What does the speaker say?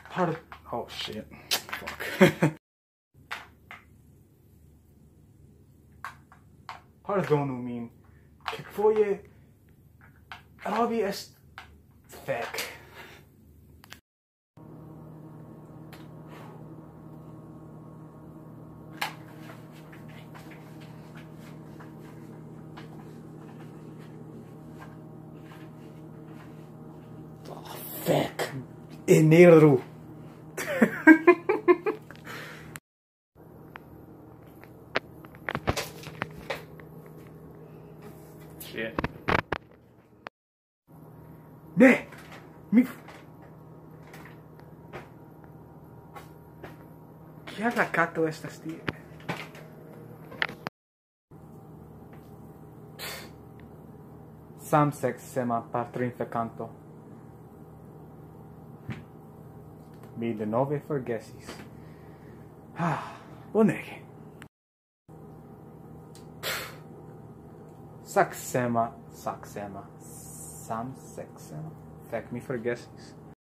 Oh shit. Fuck. Pardonu min. Kelkfoje robi est fek. Oh, fek. Eniru. Shit. Ne! Mi... Kial la kato estas tie? Samseksema patrinfekanto. Mi denove forgesis. Bonege. Samseksema. Fek, mi forgesis.